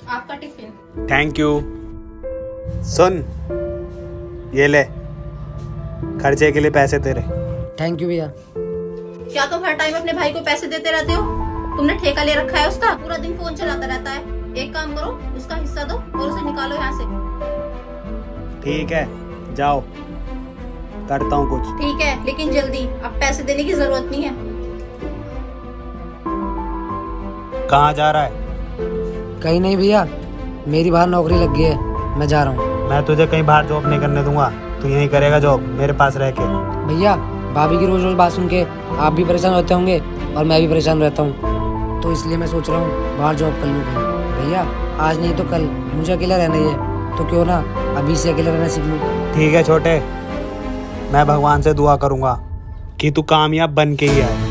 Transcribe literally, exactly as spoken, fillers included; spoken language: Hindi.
आपका टिफिन। Thank you. सुन, ये ले खर्चे के लिए पैसे तेरे। थैंक यू भैया। क्या तुम हर टाइम अपने भाई को पैसे देते रहते हो? तुमने ठेका ले रखा है उसका, पूरा दिन फोन चलाता रहता है। एक काम करो, उसका हिस्सा दो और उसे निकालो यहाँ से। ठीक है, जाओ, करता हूँ कुछ। ठीक है, लेकिन जल्दी, अब पैसे देने की जरूरत नहीं है। कहाँ जा रहा है? कहीं नहीं भैया, मेरी बाहर नौकरी लग गई है, मैं जा रहा हूँ। मैं तुझे कहीं बाहर जॉब नहीं करने दूंगा, तू यहीं करेगा जॉब मेरे पास रह के। भैया, भाभी की रोज रोज बात सुन के आप भी परेशान होते होंगे और मैं भी परेशान रहता हूँ, तो इसलिए मैं सोच रहा हूँ बाहर जॉब कर लूँ कहीं। भैया, आज नहीं तो कल मुझे अकेला रहना ही है, तो क्यों ना अभी से अकेला रहना सीख लूँ। ठीक है छोटे, मैं भगवान से दुआ करूंगा कि तू कामयाब बन के ही आए।